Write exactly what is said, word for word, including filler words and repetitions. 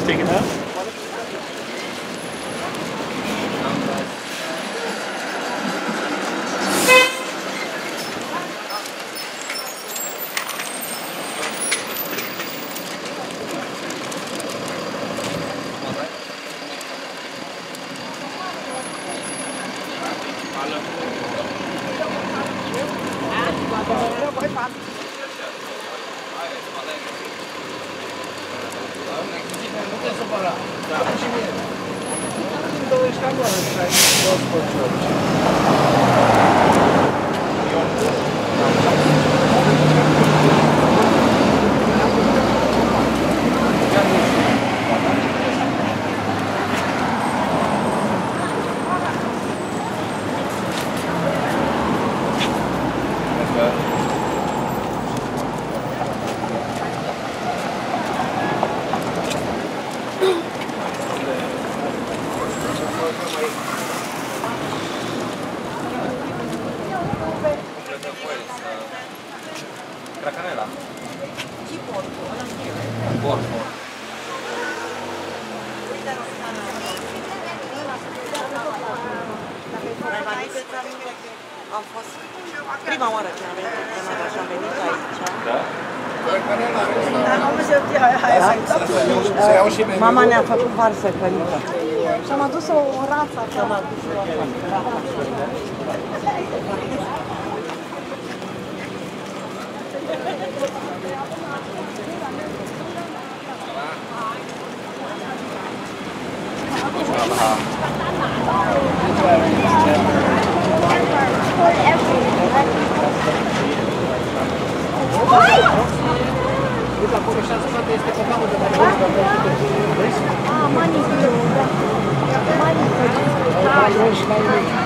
Just take it out. Cracanela. Borfo. Am fost prima oară când am venit în Canada și am venit aici. Da? Mama ne-a făcut varză călită. Și am adus o rață acolo. Ah, manicure, da. Manicure.